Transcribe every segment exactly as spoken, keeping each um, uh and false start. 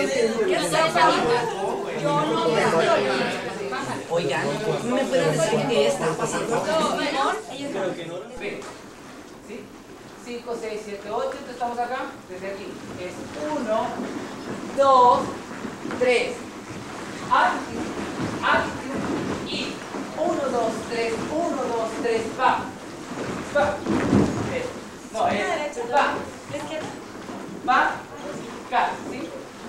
Oigan, ¿me pueden decir qué está pasando? Creo que no. ¿Sí? cinco, seis, siete, ocho, entonces estamos acá, desde aquí. Es uno, dos, tres. Active, active, y uno, dos, tres, uno, dos, tres, va. Va. No, es va. Va, acá, ¿sí?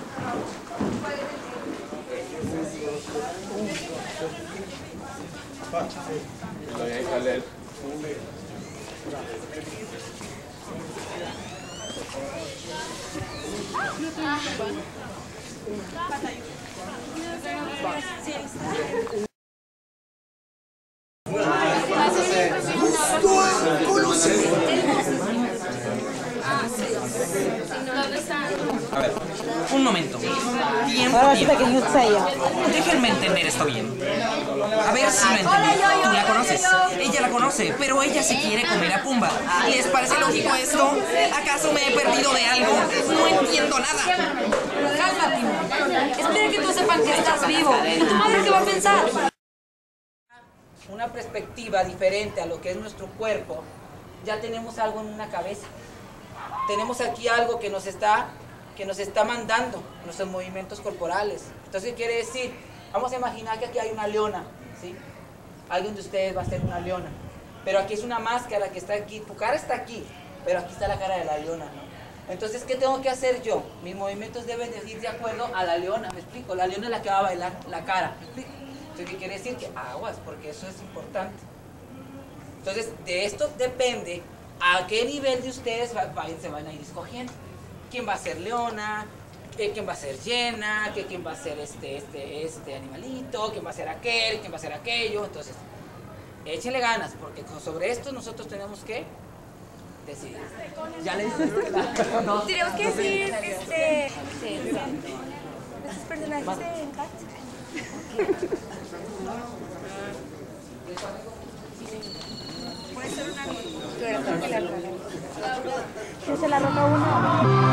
A ver, un momento. Tiempo, tiempo. Déjenme entender esto bien. A ver si lo entendí. Tú la conoces. Ella la conoce, pero ella se quiere comer a Pumba. ¿Les parece lógico esto? ¿Acaso me he perdido de algo? No entiendo nada. Cálmate. Espera que todos sepan que estás vivo. ¿Y tu madre qué va a pensar? Una perspectiva diferente a lo que es nuestro cuerpo, ya tenemos algo en una cabeza. Tenemos aquí algo que nos está, que nos está mandando nuestros movimientos corporales. Entonces, ¿qué quiere decir? Vamos a imaginar que aquí hay una leona, ¿sí? Alguien de ustedes va a ser una leona. Pero aquí es una máscara que está aquí. Tu cara está aquí, pero aquí está la cara de la leona, ¿no? Entonces, ¿qué tengo que hacer yo? Mis movimientos deben de ir de acuerdo a la leona, ¿me explico? La leona es la que va a bailar la cara, ¿me explico? Entonces, ¿qué quiere decir? Que aguas, porque eso es importante. Entonces, de esto depende a qué nivel de ustedes va, va, se van a ir escogiendo. ¿Quién va a ser leona? ¿Quién va a ser llena? ¿Quién va a ser este, este, este animalito? ¿Quién va a ser aquel? ¿Quién va a ser aquello? Entonces, échenle ganas, porque sobre esto nosotros tenemos que decidir. Ya le dije. No, Tenemos que decir, este... Estos personajes de Encanto. Puede ser una... Tú eres la roca. ¿Quién se la roca uno?